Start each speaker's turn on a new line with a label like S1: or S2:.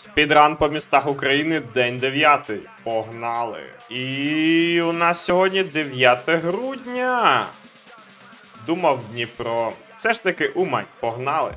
S1: Спідран по містах України, день 9. Погнали. І у нас сьогодні 9 грудня. Думав Дніпро. Все ж таки Умань. Погнали.